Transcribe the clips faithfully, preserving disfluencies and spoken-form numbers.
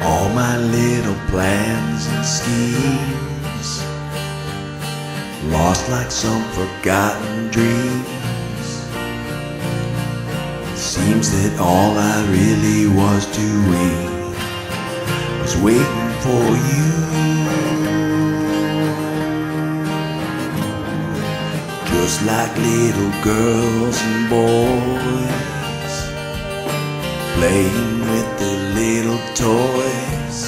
All my little plans and schemes lost like some forgotten dreams. It seems that all I really was doing was waiting for you. Just like little girls and boys playing with their little toys.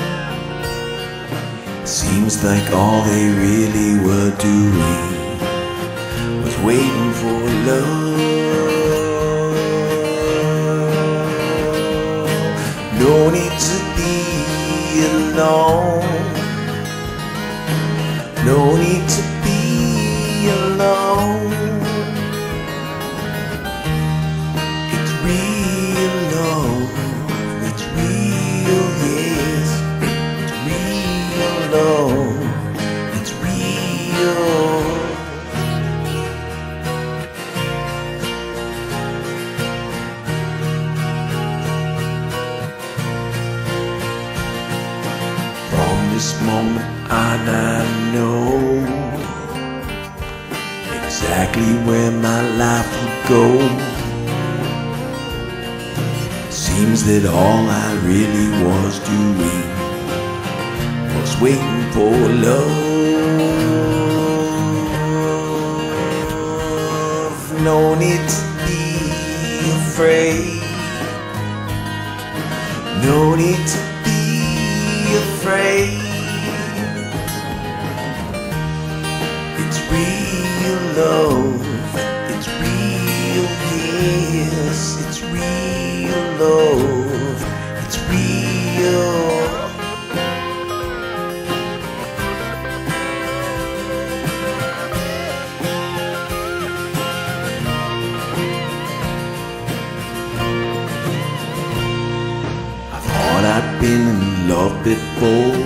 Seems like all they really were doing was waiting for love. No need to be alone. No need to be alone. It's real love. It's real, yes. It's real love. It's real. From this moment on, I know exactly where my life would go. Seems that all I really was doing was waiting for love. No need to be afraid. No need to be afraid. It's real love. It's real, yes. It's real love. It's real. I thought I'd been in love before,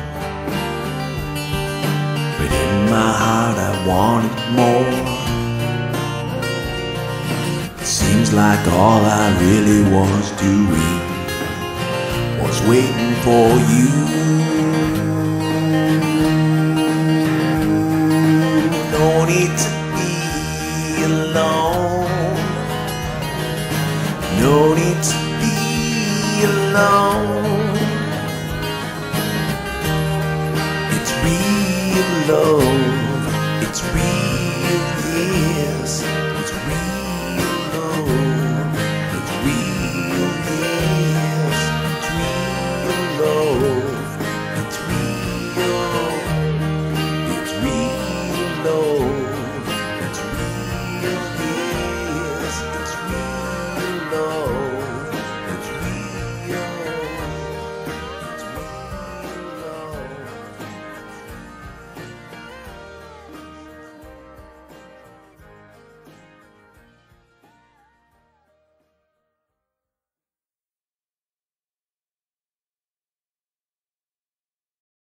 but in my heart I wanted more. It seems like all I really was doing was waiting for you. No need to be alone. No need to be alone. It's real love. It's real.